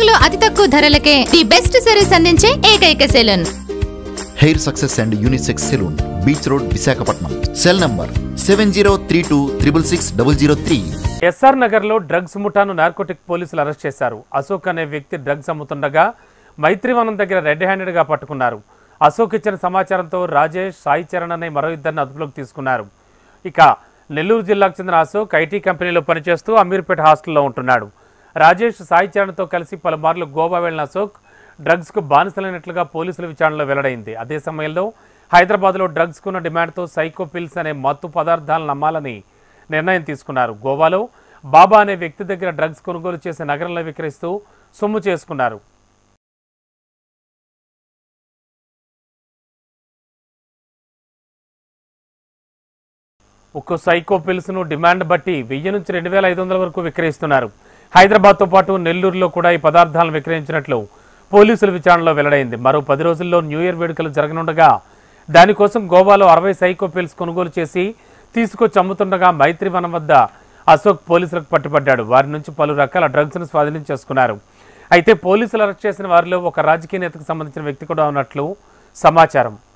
వైజాగ్లో అతి తక్కువ ధరలకే ది బెస్ట్ సర్వీస్ అందించే ఏకైక salon hair success and unisex salon, beach road, Visakhapatnam. Cell number 7032266003. SR నగర్లో డ్రగ్స్ ముఠాను నార్కోటిక్ పోలీసులు అరెస్ట్ చేశారు. అశోక్ అనే వ్యక్తి డ్రగ్స్ అమ్ముతుండగా మైత్రివనం దగ్గర రెడ్ హ్యాండెడ్గా పట్టుకున్నారు. అశోక్ ఇచ్చిన సమాచారంతో రాజేష్, సాయి చరణ్ అనే మరో ఇద్దరిని అదుపులోకి తీసుకున్నారు. ఇక నెల్లూరు జిల్లాకు చెందిన అశోక్ ఐటీ కంపెనీలో పనిచేస్తూ అమీర్పేట హాస్టల్లో ఉంటున్నాడు. రాజేష్, సాయి చరణ్తో కలిసి పలుమార్లు గోవా వెళ్లిన అశోక్ డ్రగ్స్కు బానిసలైనట్లుగా పోలీసుల విచారణలో వెల్లడైంది. అదే సమయంలో హైదరాబాద్లో డ్రగ్స్కున్న డిమాండ్తో సైకో పిల్స్ అనే మత్తు పదార్థాలను నమ్మాలని నిర్ణయం తీసుకున్నారు. గోవాలో బాబా అనే వ్యక్తి దగ్గర డ్రగ్స్ కొనుగోలు చేసి నగరంలో విక్రయిస్తూ సొమ్ము చేసుకున్నారు. ఒక్కో సైకో పిల్స్ను డిమాండ్ బట్టి 1000 నుంచి 2500 వరకు విక్రయిస్తున్నారు. హైదరాబాద్తో పాటు నెల్లూరులో కూడా ఈ పదార్థాలను విక్రయించినట్లు పోలీసుల విచారణలో వెల్లడైంది. మరో 10 రోజుల్లో న్యూ ఇయర్ వేడుకలు జరగనుండగా దానికోసం గోవాలో 60 సైకో పిల్స్ కొనుగోలు చేసి తీసుకొచ్చి అమ్ముతుండగా మైత్రివనం వద్ద అశోక్ పోలీసులకు పట్టుబడ్డాడు. వారి నుంచి పలు రకాల డ్రగ్స్ను స్వాధీనం చేసుకున్నారు. అయితే పోలీసులు అరెస్ట్ చేసిన వారిలో ఒక రాజకీయ నేతకు సంబంధించిన వ్యక్తి కూడా ఉన్నట్లు సమాచారం.